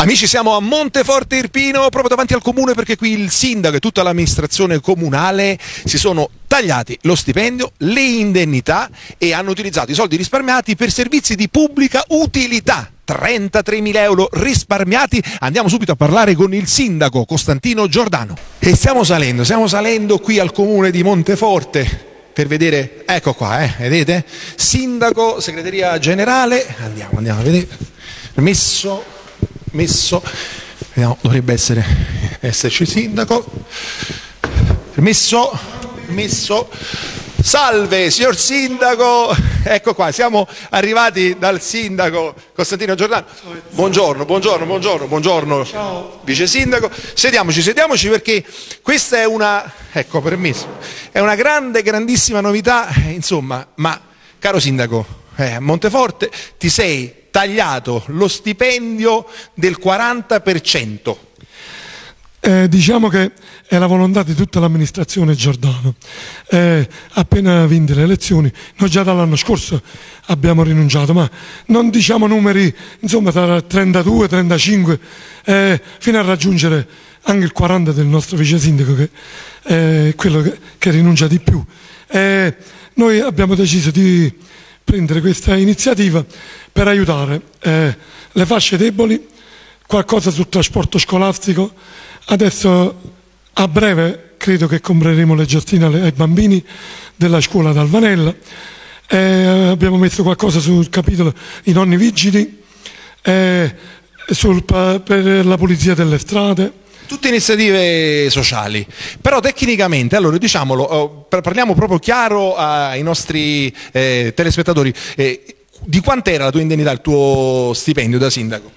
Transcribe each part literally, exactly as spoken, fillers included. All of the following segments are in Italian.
Amici, siamo a Monteforte Irpino, proprio davanti al comune, perché qui il sindaco e tutta l'amministrazione comunale si sono tagliati lo stipendio, le indennità e hanno utilizzato i soldi risparmiati per servizi di pubblica utilità. trentatremila euro risparmiati. Andiamo subito a parlare con il sindaco Costantino Giordano. E stiamo salendo, stiamo salendo qui al comune di Monteforte per vedere, ecco qua, eh, vedete? Sindaco, segreteria generale, andiamo, andiamo a vedere. Messo, messo, vediamo, dovrebbe essere, esserci il sindaco. Messo, messo. Salve signor sindaco, ecco qua, siamo arrivati dal sindaco Costantino Giordano. Buongiorno, buongiorno, buongiorno, buongiorno. Ciao. Vice sindaco, sediamoci, sediamoci perché questa è una, ecco, permesso, è una grande, grandissima novità, insomma, ma caro sindaco, eh, a Monteforte ti sei tagliato lo stipendio del quaranta per cento. Eh, diciamo che è la volontà di tutta l'amministrazione Giordano. Eh, appena vinte le elezioni, noi già dall'anno scorso abbiamo rinunciato, ma non diciamo numeri, insomma, tra trentadue, trentacinque, eh, fino a raggiungere anche il quaranta del nostro vice sindaco, che è quello che, che rinuncia di più. Eh, noi abbiamo deciso di prendere questa iniziativa per aiutare eh, le fasce deboli, qualcosa sul trasporto scolastico. Adesso a breve credo che compreremo le giostine ai bambini della scuola d'Alvanella, eh, abbiamo messo qualcosa sul capitolo i nonni vigili, eh, sul, per la pulizia delle strade. Tutte iniziative sociali, però tecnicamente, allora diciamolo, parliamo proprio chiaro ai nostri eh, telespettatori, eh, di quant'era la tua indennità, il tuo stipendio da sindaco?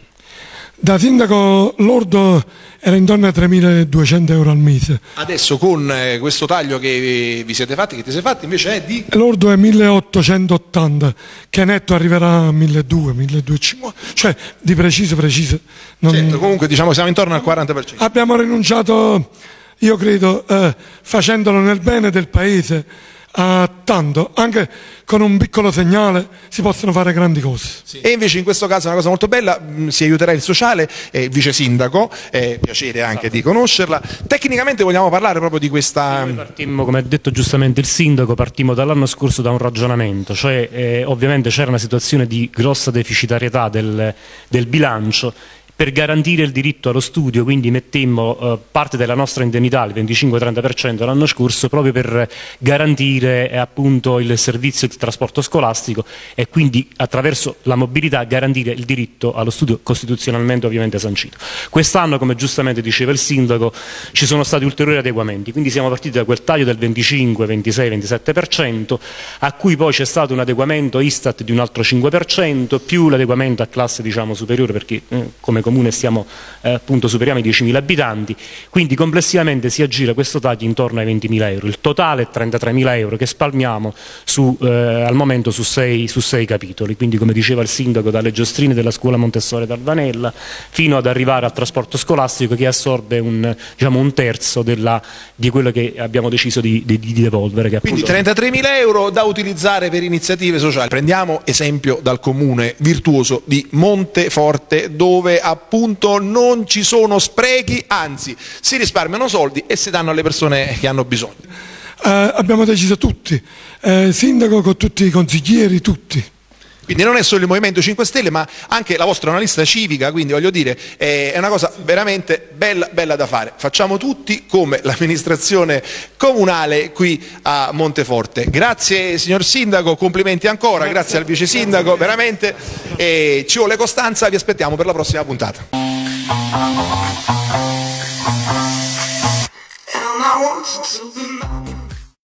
Da sindaco lordo era intorno a tremiladuecento euro al mese. Adesso con eh, questo taglio che vi siete fatti, che ti sei fatti, invece è di? Lordo è milleottocentottanta, che netto arriverà a milleduecento, milleduecentocinquanta, cioè di preciso preciso. Non... Certo, comunque diciamo siamo intorno al quaranta per cento. Abbiamo rinunciato, io credo, eh, facendolo nel bene del paese, a tanto, anche con un piccolo segnale si possono fare grandi cose. Sì. E invece in questo caso è una cosa molto bella, mh, si aiuterà il sociale, eh, vice sindaco, è piacere anche esatto. di conoscerla. Tecnicamente vogliamo parlare proprio di questa... Sì, noi partimmo, come ha detto giustamente il sindaco, partimmo dall'anno scorso da un ragionamento, cioè eh, ovviamente c'era una situazione di grossa deficitarietà del, del bilancio. Per garantire il diritto allo studio, quindi mettemmo eh, parte della nostra indennità, il venticinque trenta per cento l'anno scorso, proprio per garantire eh, appunto il servizio di trasporto scolastico e quindi attraverso la mobilità garantire il diritto allo studio costituzionalmente ovviamente sancito. Quest'anno, come giustamente diceva il sindaco, ci sono stati ulteriori adeguamenti, quindi siamo partiti da quel taglio del venticinque, ventisei, ventisette per cento, a cui poi c'è stato un adeguamento Istat di un altro cinque per cento, più l'adeguamento a classe diciamo superiore, perché eh, come comune stiamo eh, appunto superiamo i diecimila abitanti, quindi complessivamente si aggira questo taglio intorno ai ventimila euro. Il totale è trentatremila euro che spalmiamo su, eh, al momento su sei, su sei capitoli, quindi come diceva il sindaco, dalle giostrine della scuola Montessori d'Alvanella fino ad arrivare al trasporto scolastico, che assorbe un, diciamo, un terzo della, di quello che abbiamo deciso di, di, di devolvere. Che quindi trentatremila euro da utilizzare per iniziative sociali. Prendiamo esempio dal comune virtuoso di Monteforte, dove appunto non ci sono sprechi, anzi si risparmiano soldi e si danno alle persone che hanno bisogno. Eh, abbiamo deciso tutti, eh, sindaco con tutti i consiglieri, tutti. Quindi non è solo il Movimento cinque Stelle, ma anche la vostra è una lista civica, quindi voglio dire, è una cosa veramente bella, bella da fare. Facciamo tutti come l'amministrazione comunale qui a Monteforte. Grazie signor Sindaco, complimenti ancora, grazie, grazie al Vice Sindaco, veramente, e ci vuole costanza, vi aspettiamo per la prossima puntata.